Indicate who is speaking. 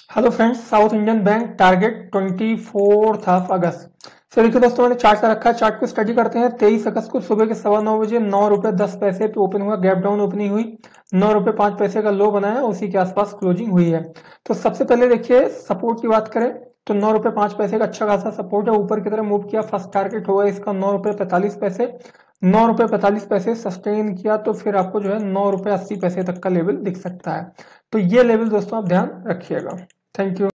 Speaker 1: Hello friends, South Indian bank target 24 अगस्त। So देखिए दोस्तों, मैंने चार्ट का रखा है। चार्ट को स्टडी करते हैं। 23 अगस्त को सुबह के 9:15 बजे 9 रुपए 10 पैसे पे ओपन हुआ, गैप डाउन ओपनिंग हुई, 9 रुपए 5 पैसे का लो बनाया, उसी के आसपास क्लोजिंग हुई है। तो सबसे पहले देखिए सपोर्ट की बात करें तो 9 रुपए 5 पैसे का अच्छा खासा सपोर्ट है। ऊपर की तरफ मूव किया, फर्स्ट टारगेट होगा इसका 9 रुपए 45 पैसे। 9 रुपए 45 पैसे सस्टेन किया तो फिर आपको जो है 9 रुपए 80 पैसे तक का लेवल दिख सकता है। तो ये लेवल दोस्तों आप ध्यान रखिएगा। Thank you.